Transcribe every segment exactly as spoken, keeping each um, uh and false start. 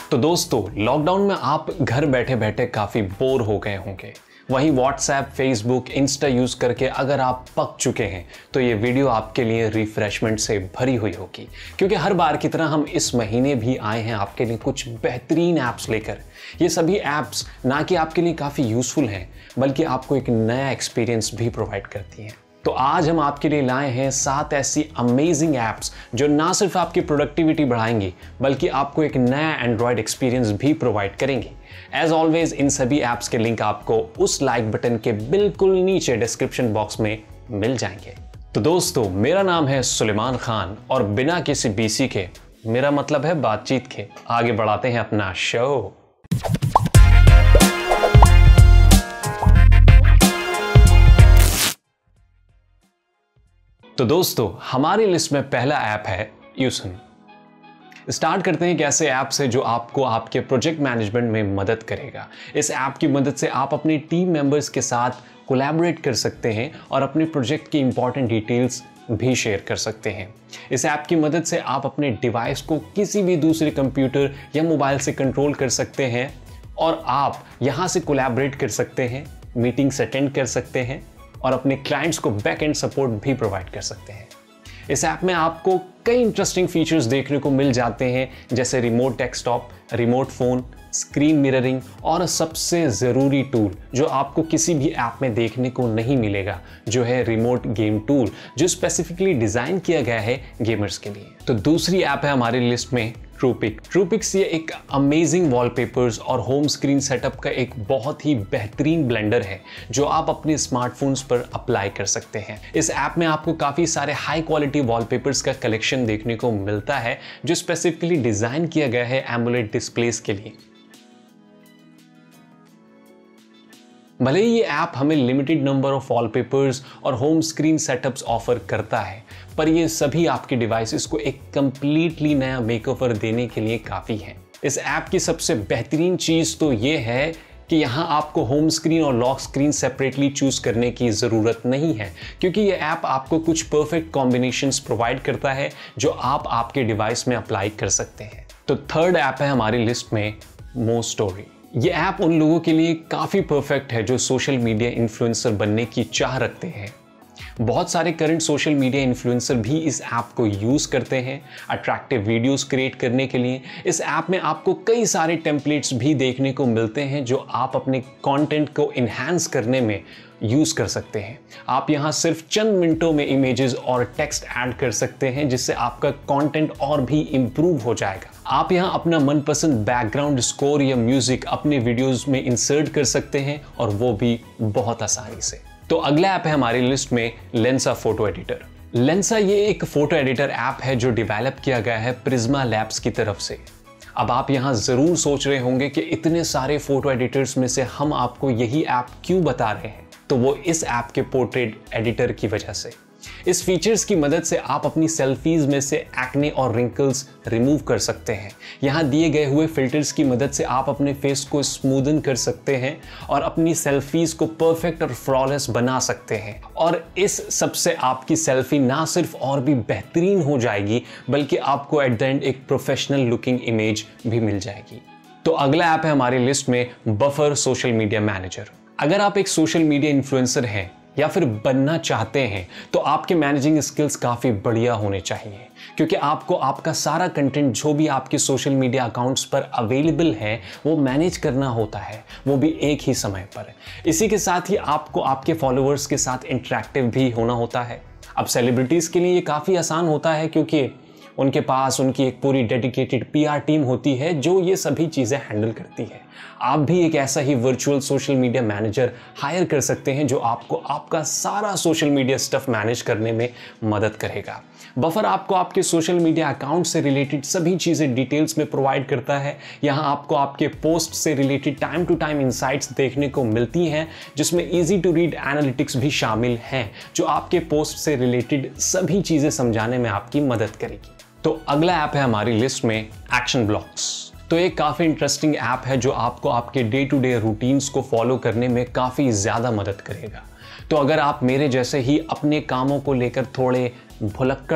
तो दोस्तों, लॉकडाउन में आप घर बैठे बैठे काफ़ी बोर हो गए होंगे। वहीं व्हाट्सएप, फेसबुक, इंस्टा यूज़ करके अगर आप पक चुके हैं तो ये वीडियो आपके लिए रिफ्रेशमेंट से भरी हुई होगी, क्योंकि हर बार की तरह हम इस महीने भी आए हैं आपके लिए कुछ बेहतरीन ऐप्स लेकर। ये सभी ऐप्स ना कि आपके लिए काफ़ी यूज़फुल हैं, बल्कि आपको एक नया एक्सपीरियंस भी प्रोवाइड करती हैं। तो आज हम आपके लिए लाए हैं सात ऐसी अमेजिंग ऐप्स जो ना सिर्फ आपकी प्रोडक्टिविटी बढ़ाएंगी, बल्कि आपको एक नया एंड्रॉयड एक्सपीरियंस भी प्रोवाइड करेंगी। एज ऑलवेज, इन सभी ऐप्स के लिंक आपको उस लाइक बटन के बिल्कुल नीचे डिस्क्रिप्शन बॉक्स में मिल जाएंगे। तो दोस्तों, मेरा नाम है सुलेमान खान और बिना किसी बीसी के, मेरा मतलब है बातचीत के, आगे बढ़ाते हैं अपना शो। तो दोस्तों, हमारी लिस्ट में पहला ऐप है यूसन। स्टार्ट करते हैं एक ऐसे ऐप से जो आपको आपके प्रोजेक्ट मैनेजमेंट में मदद करेगा। इस ऐप की मदद से आप अपनी टीम मेंबर्स के साथ कोलैबोरेट कर सकते हैं और अपने प्रोजेक्ट की इंपॉर्टेंट डिटेल्स भी शेयर कर सकते हैं। इस ऐप की मदद से आप अपने डिवाइस को किसी भी दूसरे कंप्यूटर या मोबाइल से कंट्रोल कर सकते हैं और आप यहां से कोलैबोरेट कर सकते हैं, मीटिंग्स अटेंड कर सकते हैं और अपने क्लाइंट्स को बैक एंड सपोर्ट भी प्रोवाइड कर सकते हैं। इस ऐप में आपको कई इंटरेस्टिंग फीचर्स देखने को मिल जाते हैं, जैसे remote desktop, remote phone, screen mirroring और सबसे ज़रूरी टूल जो आपको किसी भी ऐप में देखने को नहीं मिलेगा, जो है रिमोट गेम टूल, जो स्पेसिफिकली डिज़ाइन किया गया है गेमर्स के लिए। तो दूसरी ऐप है हमारी लिस्ट में ट्रूपिक। ट्रूपिक्स ये एक अमेजिंग वॉलपेपर्स और होम स्क्रीन सेटअप का एक बहुत ही बेहतरीन ब्लेंडर है जो आप अपने स्मार्टफोन्स पर अप्लाई कर सकते हैं। इस ऐप में आपको काफ़ी सारे हाई क्वालिटी वॉलपेपर्स का कलेक्शन देखने को मिलता है जो स्पेसिफिकली डिज़ाइन किया गया है एमोलेड डिस्प्लेस के लिए। भले ही ये ऐप हमें लिमिटेड नंबर ऑफ वॉलपेपर्स और होम स्क्रीन सेटअप्स ऑफर करता है, पर ये सभी आपके डिवाइसेस को एक कंप्लीटली नया मेकओवर देने के लिए काफ़ी है। इस ऐप की सबसे बेहतरीन चीज़ तो ये है कि यहाँ आपको होम स्क्रीन और लॉक स्क्रीन सेपरेटली चूज करने की ज़रूरत नहीं है, क्योंकि ये ऐप आपको कुछ परफेक्ट कॉम्बिनेशंस प्रोवाइड करता है जो आप आपके डिवाइस में अप्लाई कर सकते हैं। तो थर्ड ऐप है हमारी लिस्ट में मोस्टोरी। ये ऐप उन लोगों के लिए काफ़ी परफेक्ट है जो सोशल मीडिया इन्फ्लुएंसर बनने की चाह रखते हैं। बहुत सारे करंट सोशल मीडिया इन्फ्लुएंसर भी इस ऐप को यूज़ करते हैं अट्रैक्टिव वीडियोस क्रिएट करने के लिए। इस ऐप में आपको कई सारे टेम्पलेट्स भी देखने को मिलते हैं जो आप अपने कंटेंट को इन्हांस करने में यूज़ कर सकते हैं। आप यहां सिर्फ चंद मिनटों में इमेजेस और टेक्स्ट ऐड कर सकते हैं, जिससे आपका कंटेंट और भी इम्प्रूव हो जाएगा। आप यहां अपना मनपसंद बैकग्राउंड स्कोर या म्यूजिक अपने वीडियोस में इंसर्ट कर सकते हैं और वो भी बहुत आसानी से। तो अगला ऐप है हमारी लिस्ट में लेंसा फोटो एडिटर। लेंसा ये एक फोटो एडिटर ऐप है जो डेवलप किया गया है प्रिज्मा लैब्स की तरफ से। अब आप यहाँ ज़रूर सोच रहे होंगे कि इतने सारे फोटो एडिटर्स में से हम आपको यही ऐप क्यों बता रहे हैं, तो वो इस ऐप के पोर्ट्रेट एडिटर की वजह से। इस फीचर्स की मदद से आप अपनी सेल्फीज में से एक्ने और रिंकल्स रिमूव कर सकते हैं। यहाँ दिए गए हुए फिल्टर्स की मदद से आप अपने फेस को स्मूदन कर सकते हैं और अपनी सेल्फीज को परफेक्ट और फ्लॉलेस बना सकते हैं। और इस सबसे आपकी सेल्फी ना सिर्फ और भी बेहतरीन हो जाएगी, बल्कि आपको एट द एंड एक प्रोफेशनल लुकिंग इमेज भी मिल जाएगी। तो अगला ऐप है हमारी लिस्ट में बफर सोशल मीडिया मैनेजर। अगर आप एक सोशल मीडिया इन्फ्लुएंसर हैं या फिर बनना चाहते हैं तो आपके मैनेजिंग स्किल्स काफ़ी बढ़िया होने चाहिए, क्योंकि आपको आपका सारा कंटेंट जो भी आपके सोशल मीडिया अकाउंट्स पर अवेलेबल है वो मैनेज करना होता है, वो भी एक ही समय पर। इसी के साथ ही आपको आपके फॉलोअर्स के साथ इंटरेक्टिव भी होना होता है। अब सेलिब्रिटीज़ के लिए ये काफ़ी आसान होता है, क्योंकि उनके पास उनकी एक पूरी डेडिकेटेड पीआर टीम होती है जो ये सभी चीज़ें हैंडल करती है। आप भी एक ऐसा ही virtual social media manager hire कर सकते हैं जो आपको आपका सारा सोशल मीडिया स्टफ मैनेज करने में मदद करेगा। बफर आपको आपके सोशल मीडिया अकाउंट से रिलेटेड सभी चीज़ें डिटेल्स में प्रोवाइड करता है। यहाँ आपको आपके पोस्ट से related time to time insights देखने को मिलती हैं, जिसमें ईजी टू रीड एनालिटिक्स भी शामिल हैं जो आपके पोस्ट से रिलेटेड सभी चीज़ें समझाने में आपकी मदद करेगी। तो अगला ऐप है हमारी लिस्ट में एक्शन ब्लॉक्स। तो एक काफ़ी इंटरेस्टिंग ऐप है जो आपको आपके डे टू डे रूटीन्स को फॉलो करने में काफ़ी ज़्यादा मदद करेगा। तो अगर आप मेरे जैसे ही अपने कामों को लेकर थोड़े भुलक्कड़ हैं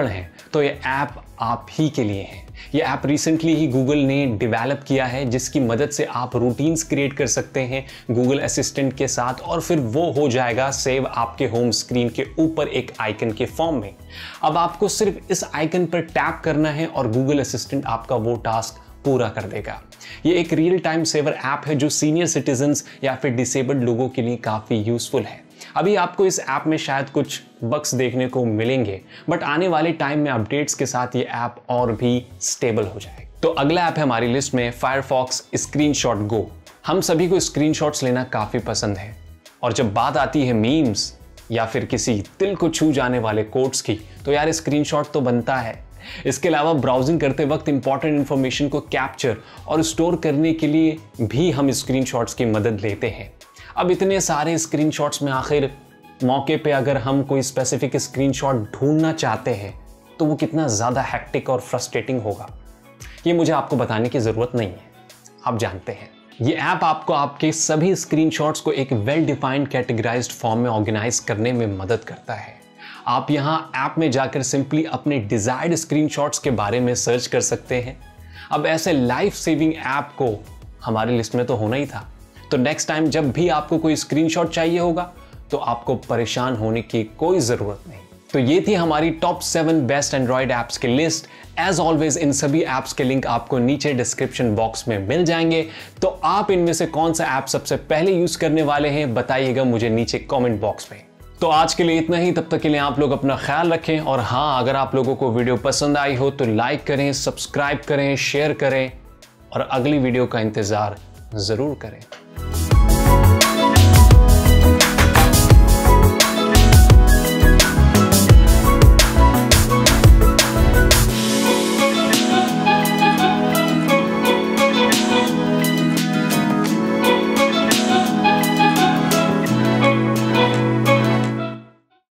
तो ये ऐप आप ही के लिए है। ये ऐप रिसेंटली ही गूगल ने डेवलप किया है, जिसकी मदद से आप रूटीन्स क्रिएट कर सकते हैं गूगल असिस्टेंट के साथ, और फिर वो हो जाएगा सेव आपके होम स्क्रीन के ऊपर एक आइकन के फॉर्म में। अब आपको सिर्फ इस आइकन पर टैप करना है और गूगल असिस्टेंट आपका वो टास्क पूरा कर देगा। ये एक रियल टाइम सेवर ऐप है जो सीनियर सिटीजन्स या फिर डिसेबल्ड लोगों के लिए काफ़ी यूजफुल है। अभी आपको इस ऐप में शायद कुछ बग्स देखने को मिलेंगे, बट आने वाले टाइम में अपडेट्स के साथ ये ऐप और भी स्टेबल हो जाएगा। तो अगला ऐप है हमारी लिस्ट में फायरफॉक्स स्क्रीनशॉट गो। हम सभी को स्क्रीनशॉट्स लेना काफ़ी पसंद है, और जब बात आती है मीम्स या फिर किसी दिल को छू जाने वाले कोट्स की, तो यार स्क्रीनशॉट तो बनता है। इसके अलावा ब्राउजिंग करते वक्त इंपॉर्टेंट इंफॉर्मेशन को कैप्चर और स्टोर करने के लिए भी हम स्क्रीनशॉट्स की मदद लेते हैं। अब इतने सारे स्क्रीनशॉट्स में आखिर मौके पे अगर हम कोई स्पेसिफिक स्क्रीनशॉट ढूंढना चाहते हैं तो वो कितना ज़्यादा हैक्टिक और फ्रस्ट्रेटिंग होगा, ये मुझे आपको बताने की ज़रूरत नहीं है, आप जानते हैं। ये ऐप आपको आपके सभी स्क्रीनशॉट्स को एक वेल डिफाइंड कैटेगराइज्ड फॉर्म में ऑर्गेनाइज करने में मदद करता है। आप यहाँ ऐप में जाकर सिंपली अपने डिजायर्ड स्क्रीनशॉट्स के बारे में सर्च कर सकते हैं। अब ऐसे लाइफ सेविंग ऐप को हमारी लिस्ट में तो होना ही था, तो नेक्स्ट टाइम जब भी आपको कोई स्क्रीनशॉट चाहिए होगा तो आपको परेशान होने की कोई ज़रूरत नहीं। तो ये थी हमारी top seven best Android apps की लिस्ट। एज ऑलवेज इन सभी ऐप्स के लिंक आपको नीचे डिस्क्रिप्शन बॉक्स में मिल जाएंगे, तो आप इनमें से कौन सा ऐप सबसे पहले यूज करने वाले हैं बताइएगा मुझे नीचे कमेंट बॉक्स में। तो आज के लिए इतना ही, तब तक के लिए आप लोग अपना ख्याल रखें, और हाँ, अगर आप लोगों को वीडियो पसंद आई हो तो लाइक करें, सब्सक्राइब करें, शेयर करें, और अगली वीडियो का इंतज़ार ज़रूर करें।